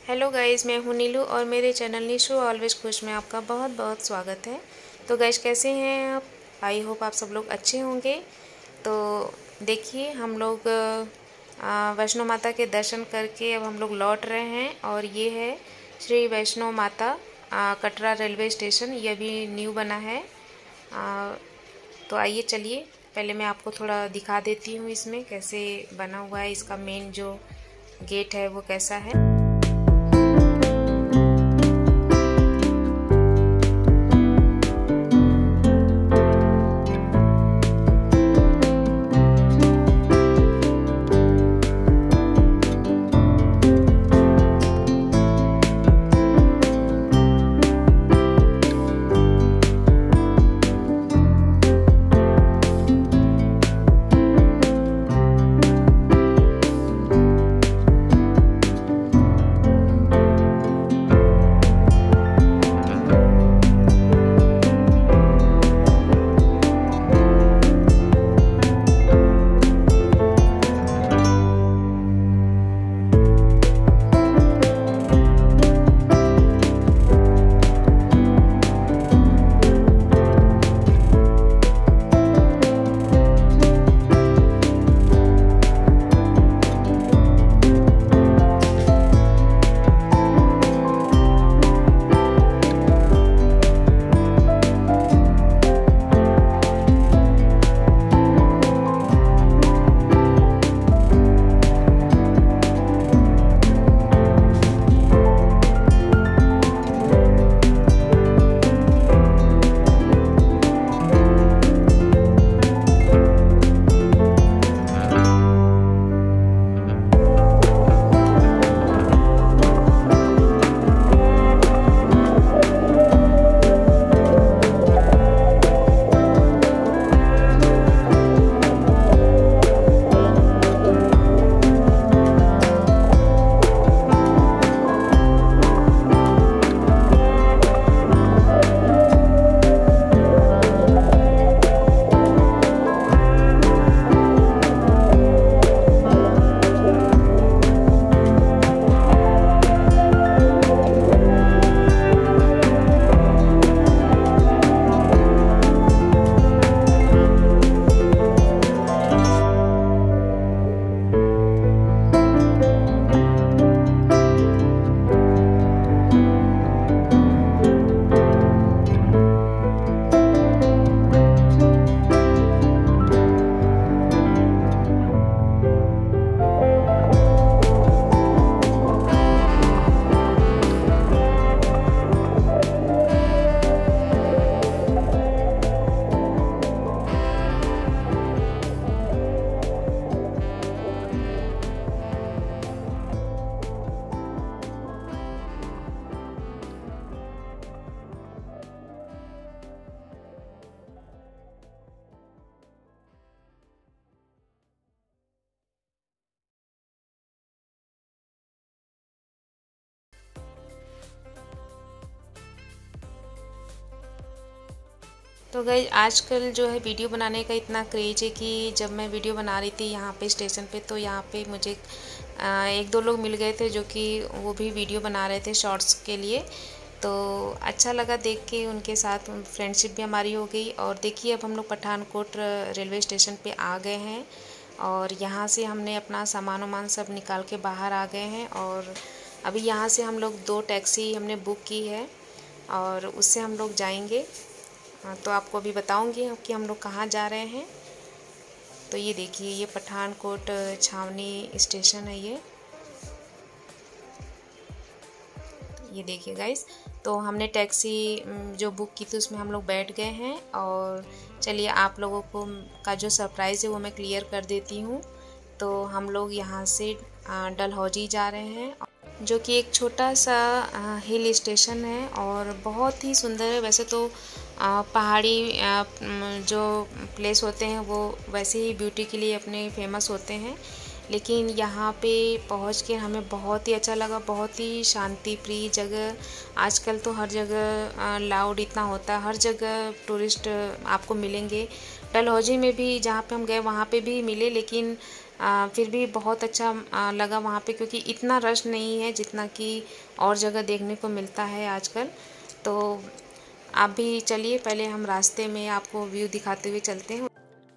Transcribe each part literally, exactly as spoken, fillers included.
Hello guys, मैं हूं नीलू और मेरे चैनल निशु ऑलवेज खुश में आपका बहुत बहुत स्वागत है। तो गाइस, कैसे हैं आप? आई होप आप सब लोग अच्छे होंगे। तो देखिए, हम लोग अ, वैष्णो माता के दर्शन करके अब हम लोग लौट रहे हैं और ये है श्री वैष्णो माता अ, कटरा रेलवे स्टेशन। ये भी न्यू बना है। अ, तो आइए चलिए, पहले मैं आपको थोड़ा दिखा देती हूँ इसमें कैसे बना हुआ है। इसका मेन जो गेट है वो कैसा है। तो गाइस, आजकल जो है वीडियो बनाने का इतना क्रेज है कि जब मैं वीडियो बना रही थी यहाँ पे स्टेशन पे, तो यहाँ पे मुझे एक दो लोग मिल गए थे जो कि वो भी वीडियो बना रहे थे शॉर्ट्स के लिए। तो अच्छा लगा देख के, उनके साथ फ्रेंडशिप भी हमारी हो गई। और देखिए, अब हम लोग पठानकोट रेलवे स्टेशन पे आ गए हैं और यहाँ से हमने अपना सामान वामान सब निकाल के बाहर आ गए हैं। और अभी यहाँ से हम लोग दो टैक्सी हमने बुक की है और उससे हम लोग जाएंगे। हाँ, तो आपको अभी बताऊंगी कि हम लोग कहाँ जा रहे हैं। तो ये देखिए, ये पठानकोट छावनी स्टेशन है। ये ये देखिए गाइस, तो हमने टैक्सी जो बुक की थी उसमें हम लोग बैठ गए हैं। और चलिए, आप लोगों को का जो सरप्राइज़ है वो मैं क्लियर कर देती हूँ। तो हम लोग यहाँ से डलहौजी जा रहे हैं, जो कि एक छोटा सा हिल स्टेशन है और बहुत ही सुंदर है। वैसे तो पहाड़ी जो प्लेस होते हैं वो वैसे ही ब्यूटी के लिए अपने फेमस होते हैं, लेकिन यहाँ पे पहुँच के हमें बहुत ही अच्छा लगा। बहुत ही शांति प्रिय जगह। आजकल तो हर जगह लाउड इतना होता है, हर जगह टूरिस्ट आपको मिलेंगे। डलहौजी में भी जहाँ पे हम गए वहाँ पे भी मिले, लेकिन आ, फिर भी बहुत अच्छा आ, लगा वहाँ पे, क्योंकि इतना रश नहीं है जितना कि और जगह देखने को मिलता है आजकल। तो आप भी चलिए, पहले हम रास्ते में आपको व्यू दिखाते हुए चलते हैं।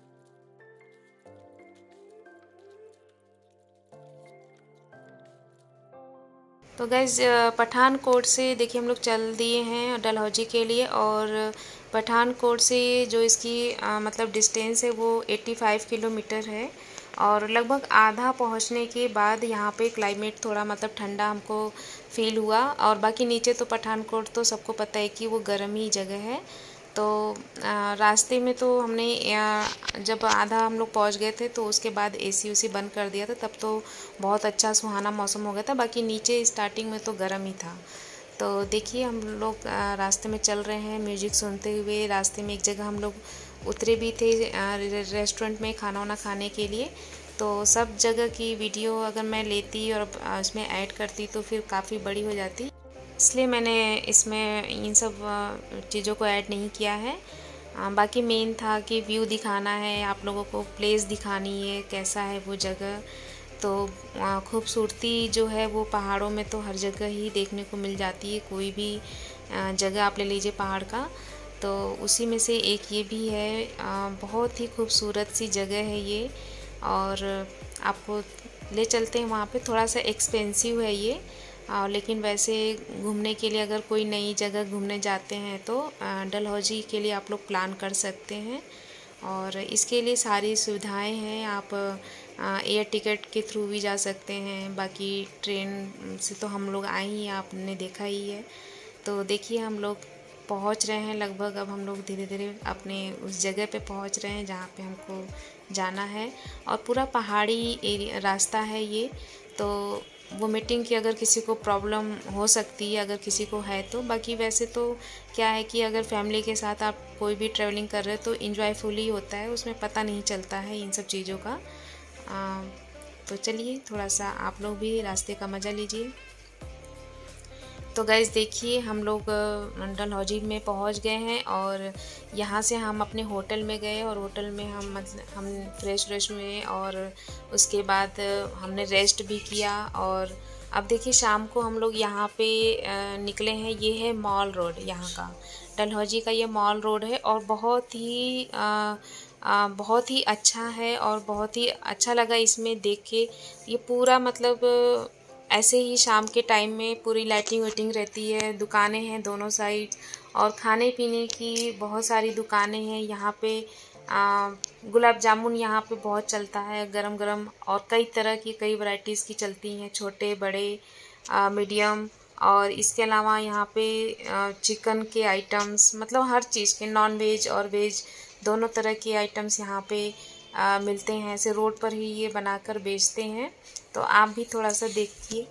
तो गैस पठानकोट से देखिए हम लोग चल दिए हैं डलहौजी के लिए, और पठानकोट से जो इसकी आ, मतलब डिस्टेंस है वो पचासी किलोमीटर है। और लगभग आधा पहुंचने के बाद यहाँ पे क्लाइमेट थोड़ा मतलब ठंडा हमको फील हुआ, और बाकी नीचे तो पठानकोट तो सबको पता है कि वो गर्म ही जगह है। तो आ, रास्ते में तो हमने आ, जब आधा हम लोग पहुँच गए थे तो उसके बाद एसी उसी बंद कर दिया था, तब तो बहुत अच्छा सुहाना मौसम हो गया था। बाकी नीचे स्टार्टिंग में तो गर्म ही था। तो देखिए हम लोग आ, रास्ते में चल रहे हैं म्यूजिक सुनते हुए। रास्ते में एक जगह हम लोग उतरे भी थे रेस्टोरेंट में खाना वाना खाने के लिए। तो सब जगह की वीडियो अगर मैं लेती और इसमें ऐड करती तो फिर काफ़ी बड़ी हो जाती, इसलिए मैंने इसमें इन सब चीज़ों को ऐड नहीं किया है। बाकी मेन था कि व्यू दिखाना है आप लोगों को, प्लेस दिखानी है कैसा है वो जगह। तो खूबसूरती जो है वो पहाड़ों में तो हर जगह ही देखने को मिल जाती है। कोई भी जगह आप ले लीजिए पहाड़ का, तो उसी में से एक ये भी है। बहुत ही खूबसूरत सी जगह है ये, और आपको ले चलते हैं वहाँ पे। थोड़ा सा एक्सपेंसिव है ये, आ, लेकिन वैसे घूमने के लिए अगर कोई नई जगह घूमने जाते हैं तो डलहौजी के लिए आप लोग प्लान कर सकते हैं। और इसके लिए सारी सुविधाएं हैं। आप एयर टिकट के थ्रू भी जा सकते हैं, बाकी ट्रेन से तो हम लोग आए ही, आपने देखा ही है। तो देखिए हम लोग पहुंच रहे हैं लगभग, अब हम लोग धीरे धीरे अपने उस जगह पे पहुंच रहे हैं जहाँ पे हमको जाना है। और पूरा पहाड़ी एरिया रास्ता है ये, तो वोमिटिंग की अगर किसी को प्रॉब्लम हो सकती है, अगर किसी को है तो। बाकी वैसे तो क्या है कि अगर फैमिली के साथ आप कोई भी ट्रैवलिंग कर रहे हो तो इन्जॉयफुली होता है, उसमें पता नहीं चलता है इन सब चीज़ों का। आ, तो चलिए थोड़ा सा आप लोग भी रास्ते का मज़ा लीजिए। तो गाइस देखिए हम लोग डलहौजी में पहुंच गए हैं, और यहाँ से हम अपने होटल में गए, और होटल में हम मतलब हम फ्रेश व्रेश हुए, और उसके बाद हमने रेस्ट भी किया। और अब देखिए शाम को हम लोग यहाँ पे निकले हैं। ये है मॉल रोड, यहाँ का डलहौजी का ये मॉल रोड है, और बहुत ही आ, आ, बहुत ही अच्छा है, और बहुत ही अच्छा लगा इसमें देख के। ये पूरा मतलब ऐसे ही शाम के टाइम में पूरी लाइटिंग वाइटिंग रहती है, दुकानें हैं दोनों साइड, और खाने पीने की बहुत सारी दुकानें हैं यहाँ पे। गुलाब जामुन यहाँ पे बहुत चलता है गरम गरम, और कई तरह की कई वैरायटीज़ की चलती हैं, छोटे बड़े मीडियम। और इसके अलावा यहाँ पे चिकन के आइटम्स, मतलब हर चीज़ के, नॉन वेज और वेज दोनों तरह के आइटम्स यहाँ पे आ, मिलते हैं। ऐसे रोड पर ही ये बनाकर बेचते हैं, तो आप भी थोड़ा सा देखिए।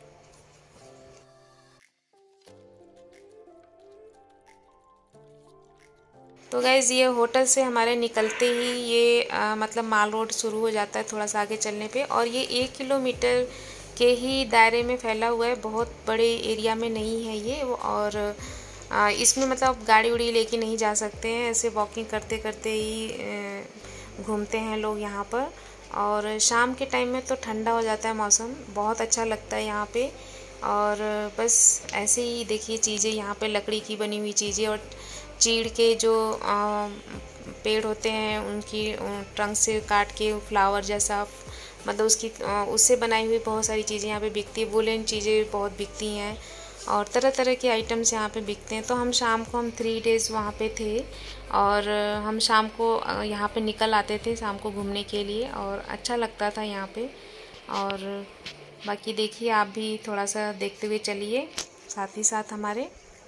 तो गाइज ये होटल से हमारे निकलते ही ये आ, मतलब माल रोड शुरू हो जाता है थोड़ा सा आगे चलने पे, और ये एक किलोमीटर के ही दायरे में फैला हुआ है, बहुत बड़े एरिया में नहीं है ये। और आ, इसमें मतलब गाड़ी उड़ी लेके नहीं जा सकते हैं, ऐसे वॉकिंग करते करते ही घूमते हैं लोग यहाँ पर। और शाम के टाइम में तो ठंडा हो जाता है मौसम, बहुत अच्छा लगता है यहाँ पे। और बस ऐसे ही देखिए चीज़ें यहाँ पे, लकड़ी की बनी हुई चीज़ें, और चीड़ के जो आ, पेड़ होते हैं उनकी ट्रंक से काट के फ्लावर जैसा, मतलब उसकी उससे बनाई हुई बहुत सारी चीज़ें यहाँ पे बिकती है। वुलन चीज़ें बहुत बिकती हैं, और तरह तरह के आइटम्स यहाँ पे बिकते हैं। तो हम शाम को हम थ्री डेज़ वहाँ पे थे, और हम शाम को यहाँ पे निकल आते थे शाम को घूमने के लिए, और अच्छा लगता था यहाँ पे। और बाकी देखिए आप भी थोड़ा सा देखते हुए चलिए साथ ही साथ हमारे।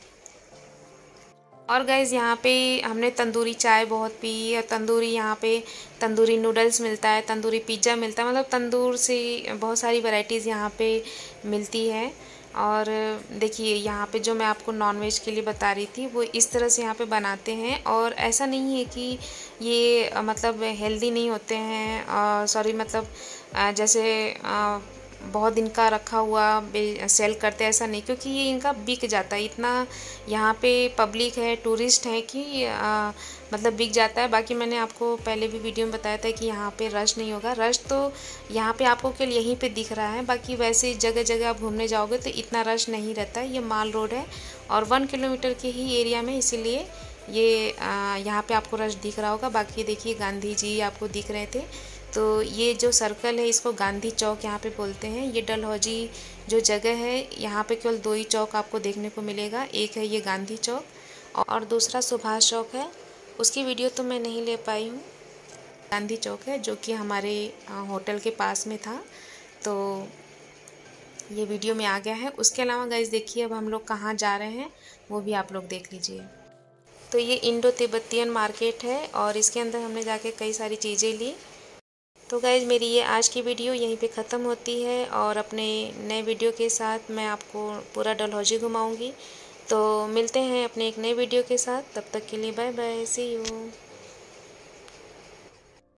और गाइज़ यहाँ पे हमने तंदूरी चाय बहुत पी, और तंदूरी यहाँ पे तंदूरी नूडल्स मिलता है, तंदूरी पिज़्ज़ा मिलता है, मतलब तंदूर से बहुत सारी वैरायटीज़ यहाँ पे मिलती है। और देखिए यहाँ पे जो मैं आपको नॉनवेज के लिए बता रही थी वो इस तरह से यहाँ पे बनाते हैं, और ऐसा नहीं है कि ये मतलब हेल्दी नहीं होते हैं, सॉरी मतलब जैसे बहुत दिन का रखा हुआ सेल करते हैं, ऐसा नहीं, क्योंकि ये इनका बिक जाता है। इतना यहाँ पे पब्लिक है, टूरिस्ट है कि आ, मतलब बिक जाता है। बाकी मैंने आपको पहले भी वीडियो में बताया था कि यहाँ पे रश नहीं होगा। रश तो यहाँ पे आपको केवल यहीं पे दिख रहा है, बाकी वैसे जगह जगह आप घूमने जाओगे तो इतना रश नहीं रहता है। ये माल रोड है और वन किलोमीटर के ही एरिया में, इसीलिए ये आ, यहाँ पे आपको रश दिख रहा होगा। बाकी देखिए गांधी जी आपको दिख रहे थे। तो ये जो सर्कल है इसको गांधी चौक यहाँ पे बोलते हैं। ये डलहौजी जो जगह है यहाँ पे केवल दो ही चौक आपको देखने को मिलेगा। एक है ये गांधी चौक और दूसरा सुभाष चौक है। उसकी वीडियो तो मैं नहीं ले पाई हूँ। गांधी चौक है जो कि हमारे होटल के पास में था, तो ये वीडियो में आ गया है। उसके अलावा गाइस देखिए अब हम लोग कहाँ जा रहे हैं वो भी आप लोग देख लीजिए। तो ये इंडो तिब्बतियन मार्केट है और इसके अंदर हमने जाके कई सारी चीज़ें ली। तो गाइज़ मेरी ये आज की वीडियो यहीं पे ख़त्म होती है और अपने नए वीडियो के साथ मैं आपको पूरा डलहौजी घुमाऊंगी। तो मिलते हैं अपने एक नए वीडियो के साथ, तब तक के लिए बाय बाय, सी यू।